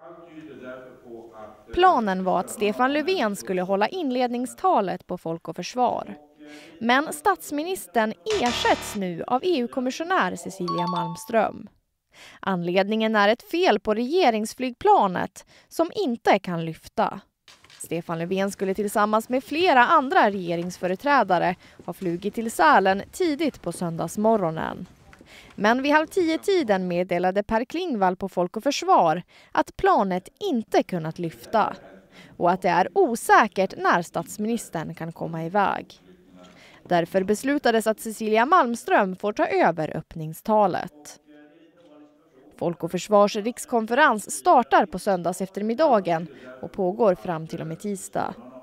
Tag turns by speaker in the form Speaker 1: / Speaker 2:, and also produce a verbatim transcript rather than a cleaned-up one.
Speaker 1: Planen var att Stefan Löfven skulle hålla inledningstalet på Folk och Försvar. Men statsministern ersätts nu av E U-kommissionär Cecilia Malmström. Anledningen är ett fel på regeringsflygplanet som inte kan lyfta. Stefan Löfven skulle tillsammans med flera andra regeringsföreträdare ha flugit till Sälen tidigt på söndagsmorgonen. Men vid halv tio-tiden meddelade Per Klingvall på Folk och Försvar att planet inte kunnat lyfta och att det är osäkert när statsministern kan komma iväg. Därför beslutades att Cecilia Malmström får ta över öppningstalet. Folk och Försvars rikskonferens startar på söndags eftermiddagen och pågår fram till och med tisdag.